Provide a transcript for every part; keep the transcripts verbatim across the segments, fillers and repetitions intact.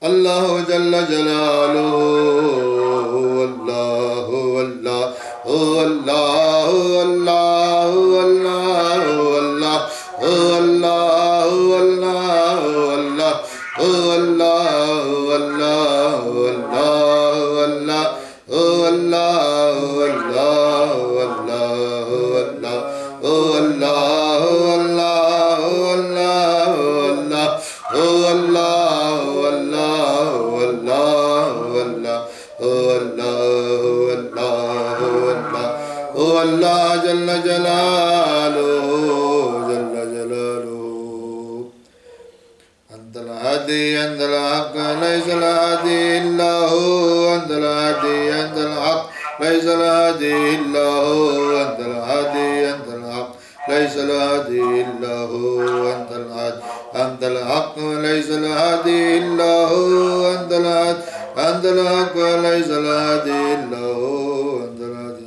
اللہ جل جلالہ اللہ اللہ اللہ اللہ اللہ اللہ اللہ اللہ اللہ جل جلالہ جل جلالہ انت الہادی انت الحق لیس الہادی الا ہو انت الہادی انت الحق لیس الہادی الا ہو انت الہادی انت الحق لیس الہادی الا ہو انت الہادی انت الحق لیس الہادی الا ہو انت الہادی انت الحق لیس الہادی الا ہو انت الہادی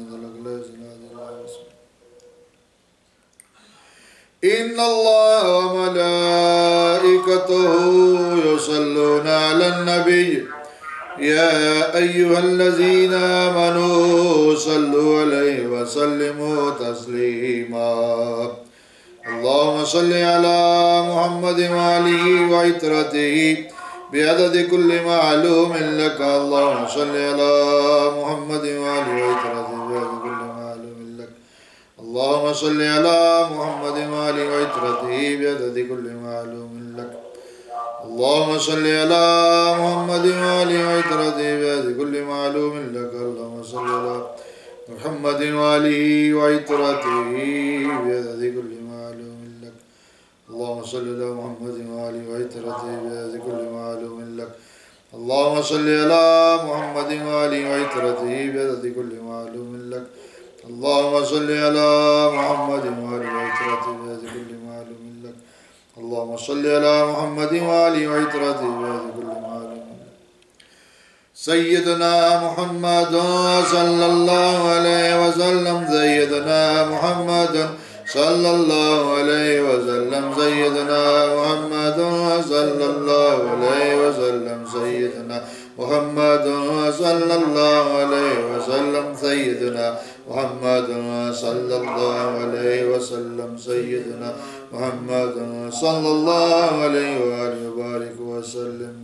إن الله وملائكته يصلون على النبي يا أيها الذين آمنوا صلوا عليه وسلموا تسليما اللهم صل على محمد وآله وعترته بعدد كل معلوم لك اللهم صل على محمد وآله وعترته بعدد كل معلوم لك اللهم صل على محمد وآله وعترته بعدد كل معلوم لك اللهم صل على محمد وآله وعترته بعدد كل معلوم لك اللهم صل على محمد وآله وعترته بعدد كل معلوم لك اللهم صل على محمد وآله وعترته بعدد كل معلوم لك اللهم صل على محمد وآله وعترته بعدد كل معلوم لك اللهم صل على محمد وآله وعترته بعدد كل معلوم لك اللهم صل على محمد وآله وعترته بعدد كل معلوم لك سيدنا محمد صلى الله عليه وسلم سيدنا محمد صلى الله عليه وسلم سيدنا محمد صلى الله عليه وسلم سيدنا محمد صلى الله عليه وسلم سيدنا محمد صلى الله عليه وسلم سيدنا محمد صلى الله عليه وآله وبارك وسلم.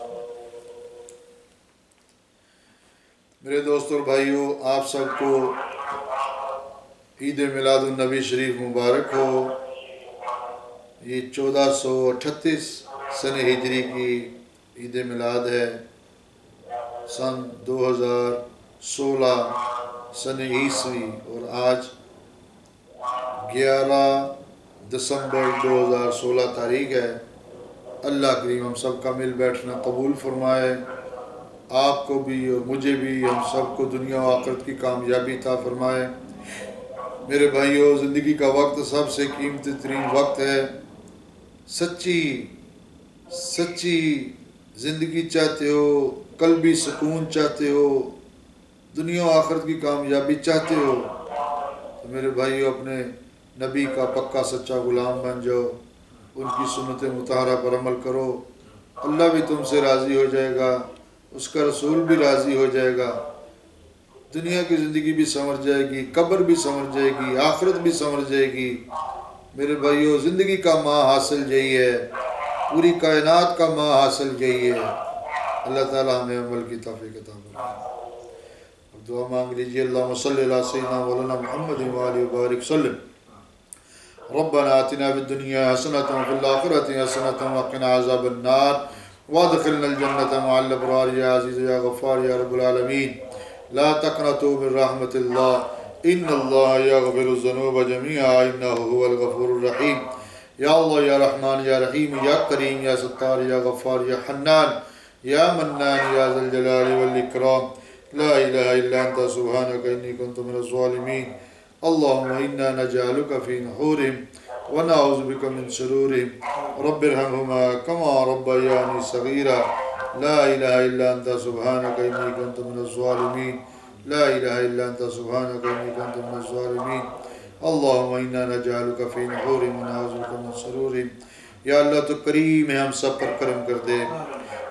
میرے دوستوں اور بھائیوں، آپ سب کو عید میلاد النبی شریف مبارک ہو. یہ چودہ سو اٹھتیس سن ہجری کی عید میلاد ہے. سن دو ہزار سولہ سن عیسوی اور آج گیارہ دسمبر دو ہزار سولہ تاریخ ہے. اللہ کریم ہم سب کا مل بیٹھنا قبول فرمائے. آپ کو بھی اور مجھے بھی، ہم سب کو دنیا و آخرت کی کامیابی عطا فرمائے. میرے بھائیوں، زندگی کا وقت سب سے قیمتی ترین وقت ہے. سچی سچی زندگی چاہتے ہو، قلبی سکون چاہتے ہو، دنیا و آخرت کی کامیابی چاہتے ہو تو میرے بھائیوں اپنے نبی کا پکا سچا غلام بن جاؤ. ان کی سنت مطہرہ پر عمل کرو. اللہ بھی تم سے راضی ہو جائے گا، اس کا رسول بھی راضی ہو جائے گا. دنیا کی زندگی بھی سمجھ جائے گی، قبر بھی سمجھ جائے گی، آخرت بھی سمجھ جائے گی. میرے بھائیوں، زندگی کا ماں حاصل یہی ہے، پوری کائنات کا ماں حاصل یہی ہے. اللہ تعالیٰ ہمیں عمل کی توفیق عطا فرمائے. دعا مانگ لیجیے. اللہم صلی علی سیدنا مولانا محمد وآلہ وبارک وسلم. ربنا آتنا فی الدنیا حسنۃ وفی الآخرۃ حسنۃ وقنا عذاب النار وادخلنا الجنۃ مع الابرار یا عزیز یا غفار یا رب العالمین. لا تقنطوا من رحمت اللہ ان اللہ یغفر الذنوب جميعا انہ هو الغفور الرحیم. یا اللہ یا رحمان یا رحیم یا کریم یا ستار یا غفار یا حنان یا منان یا ذا الجلال والاکرام. لا الہ الا انت سبحانک انی کنت من الظالمین. اللہم انا نجعلک فی نحورہم ونعوذ بک من شرورہم. رب ارحمہما کما ربیانی صغیرا. لا الہ الا انت سبحانک انی کنت من الظالمین. لا الہ الا انت سبحانک انی کنت من الظالمین. اللہم انا نجعلک فی نحورہم ونعوذ بک من شرورہم. یا اللہ تو کریم ہے، ہم سب پر کرم کر دے.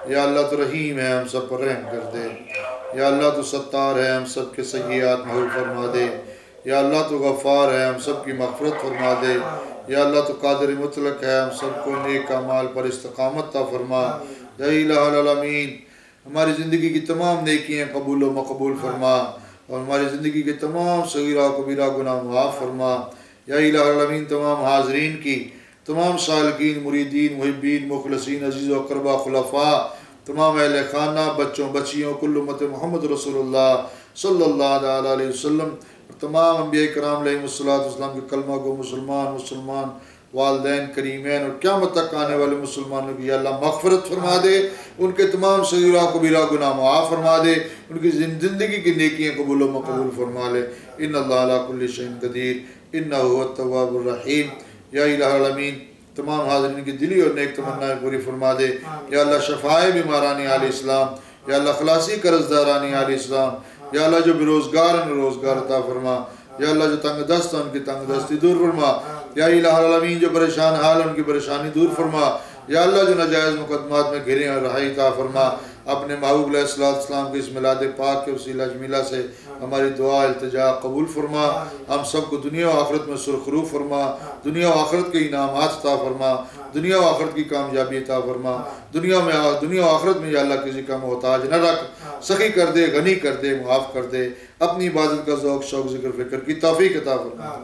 یا اللہ تو رحیم ہے، ہم سب پر رحم کر دے۔ یا اللہ تو ستار ہے، ہم سب کے سیئات محو فرما دے۔ یا اللہ تو غفار ہے، ہم سب کی مغفرت فرما دے۔ یا اللہ تو قادر مطلق ہے، ہم سب کو نیک اعمال پر استقامت عطا فرما۔ یا الہ العالمین ہماری زندگی کی تمام نیکیاں قبول و مقبول فرما، اور ہماری زندگی کے تمام صغیرہ و کبیرہ گناہ معاف فرما۔ یا الہ العالمین تمام حاضرین کی، تمام سالکین، مریدین، محبین، مخلصین، عزیز و اقربا، خلفاء، تمام اہل خانہ، بچوں بچیوں، کل امت محمد رسول اللہ صلی اللہ علیہ وسلم، اور تمام انبیاء کرام علیہ السلام کے کلمہ گو مسلمان مسلمان والدین کریمین اور قیامت تک آنے والے مسلمانوں کی یا اللہ مغفرت فرما دے، ان کے تمام صغیرہ کبیرہ گناہ معاف فرما دے، ان کی زندگی کی نیکیاں قبول و مقبول فرما لے۔ ان اللہ علی کل شیء قدیر انہ هو التواب الرحیم۔ یا الہ العالمین تمام حاضرین کی دلی اور نیک تمنائیں پوری فرما دے۔ یا اللہ شفائے بیمارانی علیہ السلام، یا اللہ خلاصی قرض دارانی علیہ السلام، یا اللہ جو بے روزگار ہیں روزگار عطا فرما۔ یا اللہ جو تنگ دست ہیں ان کی تنگ دستی دور فرما۔ یا الہ العالمین جو پریشان حال ہیں ان کی پریشانی دور فرما۔ یا اللہ جو ناجائز مقدمات میں گھرے ہیں رہائی عطا فرما۔ اپنے محبوب علیہ السلام کے اس میلاد پاک کے وسیلہ جمیلہ سے ہماری دعا التجا قبول فرما۔ ہم سب کو دنیا و آخرت میں سرخرو فرما، دنیا و آخرت کے انعامات عطا فرما، دنیا و آخرت کی کامیابی عطا فرما۔ دنیا میں دنیا و آخرت میں یا اللہ کسی کا محتاج نہ رکھ، سخی کر دے، غنی کر دے، معاف کر دے، اپنی عبادت کا ذوق شوق ذکر فکر کی توفیق عطا فرما۔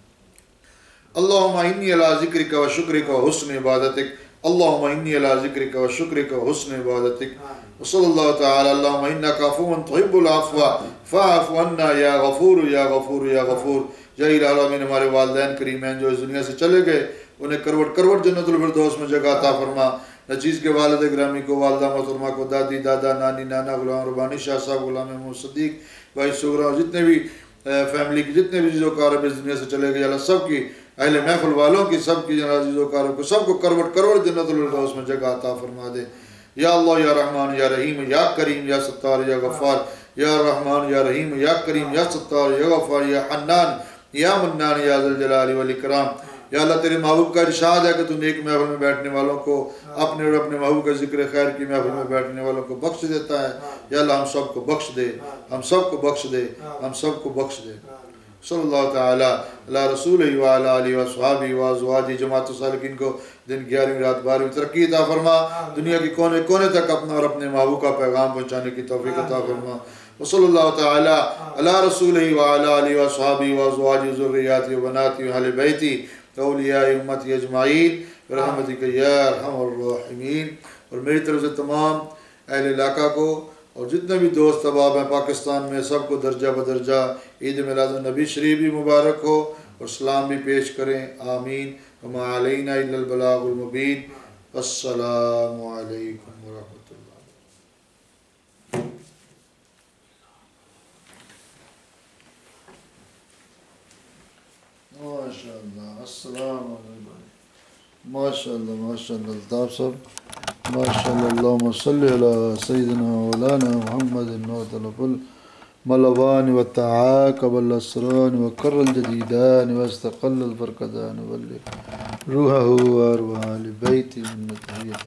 اللہم انی علی ذکرک و شکرک و حسن عبادتک، اللہم انی علی ذکرک و شکرک و حسن عبادتک، وصلی اللہ تعالی اللہم انک عفو تحب العفو فاعف عنا یا غفور یا غفور یا غفور۔ یا الہ العالمین ہمارے والدین کریمین جو اس دنیا سے چلے گئے انہیں کروٹ کروٹ جنت الفردوس میں جگہ عطا فرما۔ نچیز کے والد گرامی کو، والدہ محترمہ کو، دادی دادا نانی نانا، غلام ربانی شاہ صاحب، غلام محمد صدیق بھائی سغرا، اور جتنے بھی فیملی کی جتنے بھی عزیز و اقارب اس دنیا سے چلے گئے اللہ سب کی، اہل محفل والوں کی سب کی عزیز و اقارب کو سب کو کروٹ کروٹ جنت الفردوس میں جگہ عطا فرما دے۔ یا اللہ یا رحمان یا رحیم یا کریم یا ستار یا غفار، یا رحمان یا رحیم یا کریم یا ستار یا غفار، یا حنان یا منان یا ذی الجلال والاکرام۔ یا اللہ تیرے محبوب کا ارشاد ہے کہ تو نیک محفل میں بیٹھنے والوں کو اپنے اور اپنے محبوب کا ذکر خیر کی محفل میں بیٹھنے والوں کو بخش دیتا ہے۔ یا اللہ ہم سب کو بخش دے، ہم سب کو بخش دے، ہم سب کو بخش دے۔ صلی اللہ تعالی علی رسولہ وعلی آلہ وصحبہ وازواجہ۔ جماعت الصالحین کو دن گیارہویں رات بارہویں ترقی عطا فرما، دنیا کے کونے کونے تک اپنا اور اپنے محبوب کا پیغام پہنچانے کی توفیق عطا فرما۔ وصلی اللہ تعالی علی رسولہ وعلی آلہ وصحبہ وازواجہ ذریاتہ وبناتہ واہل بیتہ اولیاء امتی اجمعین برحمتک یا ارحم الراحمین۔ اور میری طرف سے تمام اہل علاقہ کو اور جتنے بھی دوست احباب ہیں پاکستان میں سب کو درجہ بدرجہ عید میلاد النبی شریف بھی مبارک ہو اور سلام بھی پیش کریں، آمین۔ وما علینا الا البلاغ المبین۔ السلام علیکم ورحمۃ اللہ۔ ماشاء اللہ، السلام علیکم، ماشاء اللہ ماشاء اللہ الطاف صاحب، ماشاء اللہ۔ اللہم صلی علی سیدنا مولانا محمد وطلب الملوان وتعاقب الاسران وقر الجدیدان واستقل الفرقدان وبلغ روحہ وارواح آل بیت من تحیت